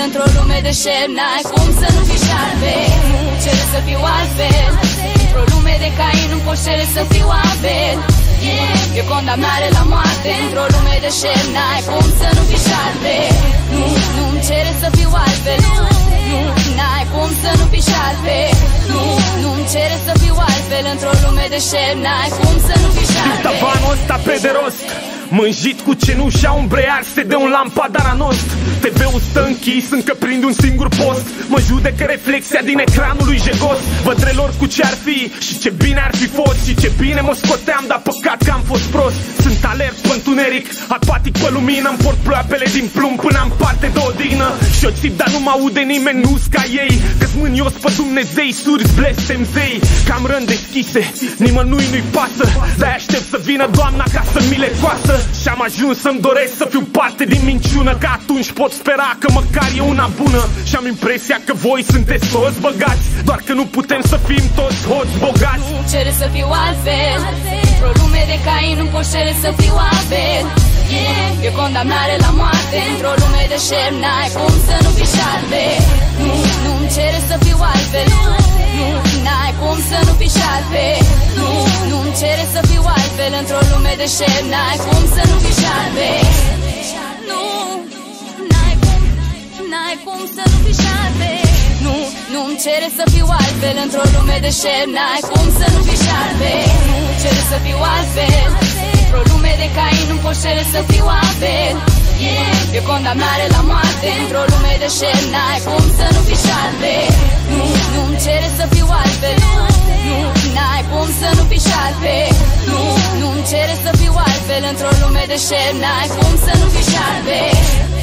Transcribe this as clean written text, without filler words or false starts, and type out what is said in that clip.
într-o lume de șer, n-ai cum să nu fii șarpe. Nu cere să fiu altfel, într-o lume de Cain nu poți cere să fiu Abel. E condamnare la moarte, într-o lume de șer, n-ai cum să nu fii șarpe. Nu-mi cere să fiu altfel, n-ai cum să nu fii șarpe. Nu-mi cere să fiu altfel, într-o lume de șer, n-ai cum să nu fii șarpe. Tavanul ăsta pe de rost, mânjit cu cenușa umbreiar, se dă un lampadar anost. TV-ul stă închis, încă prind un singur post. Mă judecă reflexia din ecranul lui jegos. Văd cu ce ar fi și ce bine ar fi fost. Și ce bine mă scoteam, dar păcat că am fost prost. Sunt alert pe întuneric, apatic pe lumină. Îmi port ploapele din plumb până am parte de odihnă. Și o țip, dar nu mă aude nimeni, nu-s ca ei. Că-s mânios pe Dumnezei, surzi, blestem zei. Cam rând deschise, nimănui-nu-i pasă. De-aia aștept să vină Doamna ca să mi le coasă. Și-am ajuns să-mi doresc să fiu parte din minciună, că atunci pot spera că măcar e una bună. Și-am impresia că voi sunteți toți băgați, doar că nu putem să fim toți hoți bogați. Nu cere să fiu altfel, într-o lume de Cain nu poți cere să fiu Abel. E condamnare la moarte, într-o lume de șer, n-ai cum să nu fii șarpe. Nu-mi cere să fiu altfel, n-ai cum să nu fii șarpe. Nu-mi cere să fiu altfel, într-o lume de șer, n-ai cum să nu fii șarpe. N-ai cum să nu fii șarpe. Nu-mi cere să fiu altfel, într-o lume de șer, n-ai cum să nu fii șarpe. Nu cere să fiu altfel, într-o lume de Cain nu poți cere să fiu Abel. E condamnare la moarte, într-o lume de șer, n-ai cum să nu fii șarpe. Nu-mi cere să fiu altfel, n-ai cum să nu fii șarpe. Nu-mi cere să fiu altfel, într-o lume de șer, n-ai cum să nu fii șarpe.